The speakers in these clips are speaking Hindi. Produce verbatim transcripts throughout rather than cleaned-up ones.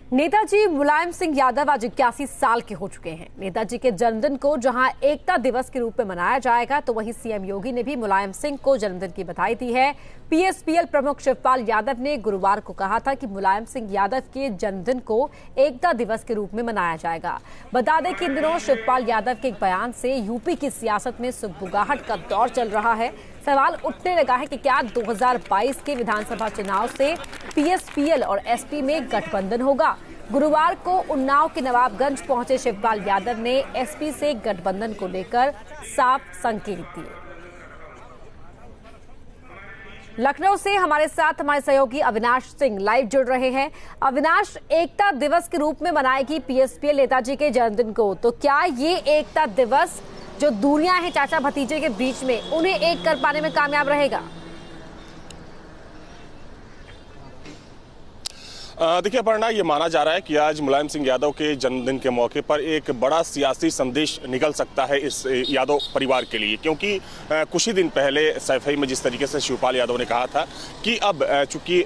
नेताजी मुलायम सिंह यादव आज इक्यासी साल के हो चुके हैं। नेताजी के जन्मदिन को जहां एकता दिवस के रूप में मनाया जाएगा, तो वहीं सीएम योगी ने भी मुलायम सिंह को जन्मदिन की बधाई दी है। पीएसपीएल प्रमुख शिवपाल यादव ने गुरुवार को कहा था कि मुलायम सिंह यादव के जन्मदिन को एकता दिवस के रूप में मनाया जाएगा। बता दें कि इन दिनों शिवपाल यादव के एक बयान से यूपी की सियासत में सुगबुगाहट का दौर चल रहा है। सवाल उठने लगा है कि क्या दो हज़ार बाईस के विधानसभा चुनाव से पीएसपीएल और एसपी में गठबंधन होगा। गुरुवार को उन्नाव के नवाबगंज पहुंचे शिवपाल यादव ने एसपी से गठबंधन को लेकर साफ संकेत दिए। लखनऊ से हमारे साथ हमारे सहयोगी अविनाश सिंह लाइव जुड़ रहे हैं। अविनाश, एकता दिवस के रूप में मनाएगी पीएसपीएल नेताजी के जन्मदिन को, तो क्या ये एकता दिवस जो दूरियां हैं चाचा भतीजे के बीच में, उन्हें एक कर पाने में कामयाब रहेगा? देखिए अपर्णा, ये माना जा रहा है कि आज मुलायम सिंह यादव के जन्मदिन के मौके पर एक बड़ा सियासी संदेश निकल सकता है इस यादव परिवार के लिए, क्योंकि कुछ ही दिन पहले सैफई में जिस तरीके से शिवपाल यादव ने कहा था कि अब चूंकि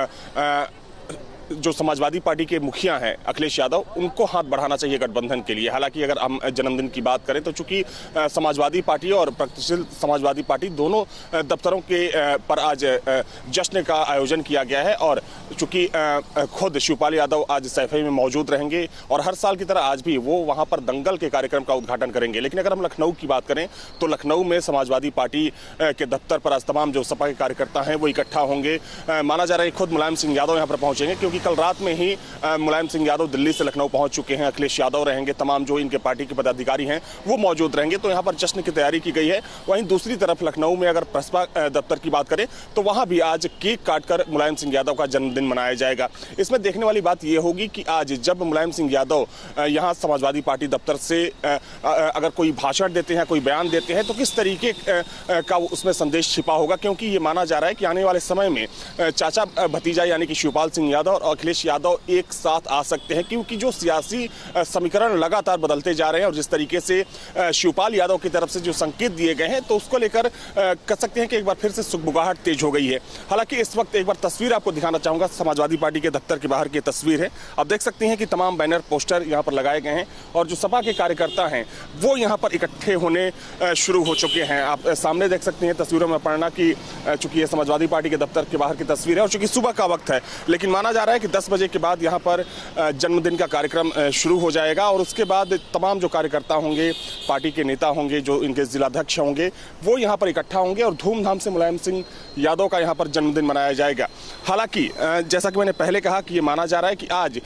जो समाजवादी पार्टी के मुखिया हैं अखिलेश यादव, उनको हाथ बढ़ाना चाहिए गठबंधन के लिए। हालांकि अगर हम जन्मदिन की बात करें तो चूंकि समाजवादी पार्टी और प्रगतिशील समाजवादी पार्टी दोनों दफ्तरों के पर आज जश्न का आयोजन किया गया है और चूंकि खुद शिवपाल यादव आज सैफई में मौजूद रहेंगे और हर साल की तरह आज भी वो वहां पर दंगल के कार्यक्रम का उद्घाटन करेंगे। लेकिन अगर हम लखनऊ की बात करें तो लखनऊ में समाजवादी पार्टी के दफ्तर पर आज तमाम जो सपा के कार्यकर्ता हैं वो इकट्ठा होंगे। माना जा रहा है खुद मुलायम सिंह यादव यहाँ पर पहुंचेंगे, क्योंकि कल रात में ही मुलायम सिंह यादव दिल्ली से लखनऊ पहुंच चुके हैं। अखिलेश यादव रहेंगे, तमाम जो इनके पार्टी के पदाधिकारी हैं वो मौजूद रहेंगे, तो यहां पर जश्न की तैयारी की गई है। वहीं दूसरी तरफ लखनऊ में अगर प्रसपा दफ्तर की बात करें तो वहां भी आज केक काटकर मुलायम सिंह यादव का जन्मदिन मनाया जाएगा। इसमें देखने वाली बात यह होगी कि आज जब मुलायम सिंह यादव यहां समाजवादी पार्टी दफ्तर से अगर कोई भाषण देते हैं, कोई बयान देते हैं, तो किस तरीके का उसमें संदेश छिपा होगा, क्योंकि ये माना जा रहा है कि आने वाले समय में चाचा भतीजा यानी कि शिवपाल सिंह यादव और अखिलेश यादव एक साथ आ सकते हैं, क्योंकि जो सियासी समीकरण लगातार बदलते जा रहे हैं और जिस तरीके से शिवपाल यादव की तरफ से जो संकेत दिए गए हैं, तो उसको लेकर कह सकते हैं कि एक बार फिर से सुगबुगाहट तेज हो गई है। हालांकि इस वक्त एक बार तस्वीर आपको दिखाना चाहूंगा, समाजवादी पार्टी के दफ्तर के बाहर की तस्वीर है। आप देख सकते हैं कि तमाम बैनर पोस्टर यहां पर लगाए गए हैं और जो सपा के कार्यकर्ता हैं वो यहां पर इकट्ठे होने शुरू हो चुके हैं। आप सामने देख सकते हैं तस्वीरों में पढ़ना कि चूंकि ये समाजवादी पार्टी के दफ्तर के बाहर की तस्वीर है और चूंकि सुबह का वक्त है, लेकिन माना जा रहा है कि दस बजे के बाद यहाँ पर जन्मदिन का कार्यक्रम शुरू हो जाएगा और उसके बाद तमाम जो कार्यकर्ता होंगे, पार्टी के नेता होंगे, जो इनके जिलाध्यक्ष होंगे, वो यहाँ पर इकट्ठा होंगे और धूमधाम से मुलायम सिंह यादव का यहाँ पर जन्मदिन मनाया जाएगा। हालांकि जैसा कि मैंने पहले कहा कि ये माना जा रहा है कि आज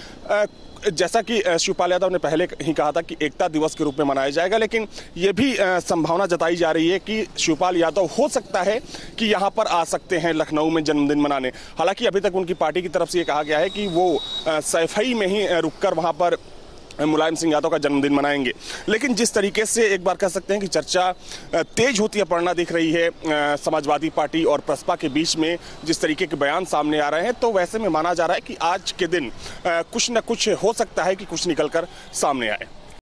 जैसा कि शिवपाल यादव ने पहले ही कहा था कि एकता दिवस के रूप में मनाया जाएगा, लेकिन ये भी संभावना जताई जा रही है कि शिवपाल यादव हो सकता है कि यहाँ पर आ सकते हैं लखनऊ में जन्मदिन मनाने। हालांकि अभी तक उनकी पार्टी की तरफ से ये कहा गया है कि वो सैफई में ही रुककर वहाँ पर मुलायम सिंह यादव का जन्मदिन मनाएंगे। लेकिन जिस तरीके से एक बार कह सकते हैं कि चर्चा तेज होती है पड़ना दिख रही है समाजवादी पार्टी और प्रसपा के बीच में, जिस तरीके के बयान सामने आ रहे हैं, तो वैसे में माना जा रहा है कि आज के दिन कुछ न कुछ हो सकता है कि कुछ निकल कर सामने आए।